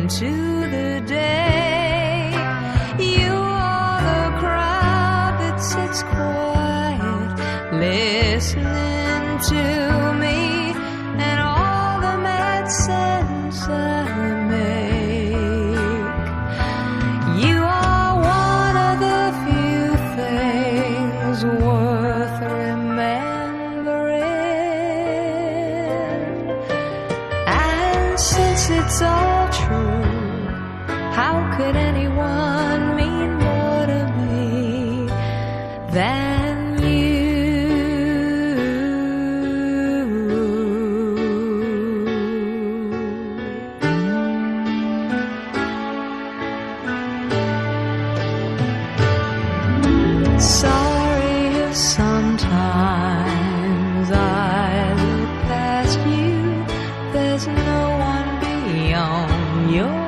into the day. You are the crowd that sits quiet, listening to me and all the mad sense I make. You are one of the few things worth remembering. And since it's all true, how could anyone mean more to me than you? Sorry if sometimes I look past you. There's no one beyond your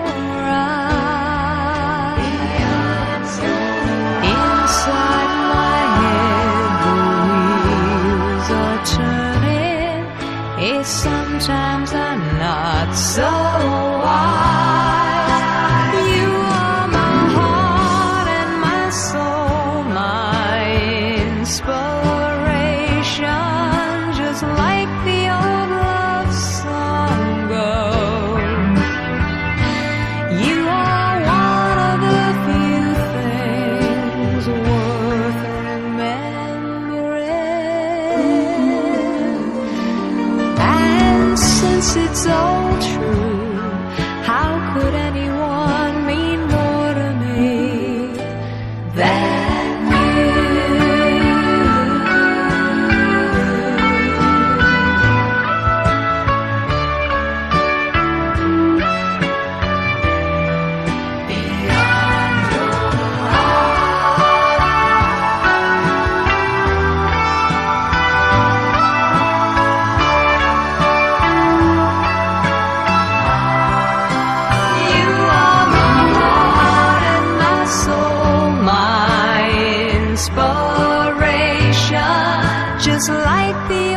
eyes. Inside my head the wheels are turning. Sometimes I'm not so wise. You are my heart and my soul, my inspiration, just like the old love song goes. You are one of the few things worth remembering. And since it's all true, how could anyone mean more to me than you? Beyond your You are my heart and my soul, my inspiration, just like the